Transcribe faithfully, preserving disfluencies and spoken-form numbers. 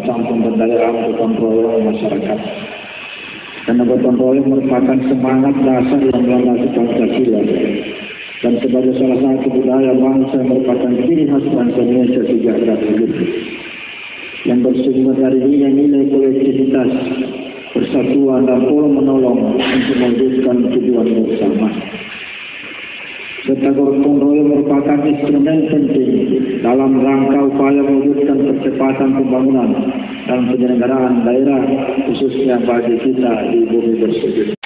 semacam pemberdayaan gotong royong masyarakat. Karena gotong royong merupakan semangat dasar yang melandasi Pancasila dan sebagai salah satu budaya bangsa yang merupakan ciri khas bangsa Indonesia sejak dahulu, yang bersumber dari nilai-nilai kolektivitas, persatuan dan tolong menolong untuk mewujudkan tujuan bersama. Serta gotong royong merupakan instrumen penting dalam rangka upaya mewujudkan percepatan pembangunan dan penyelenggaraan daerah khususnya bagi kita di bumi tersebut.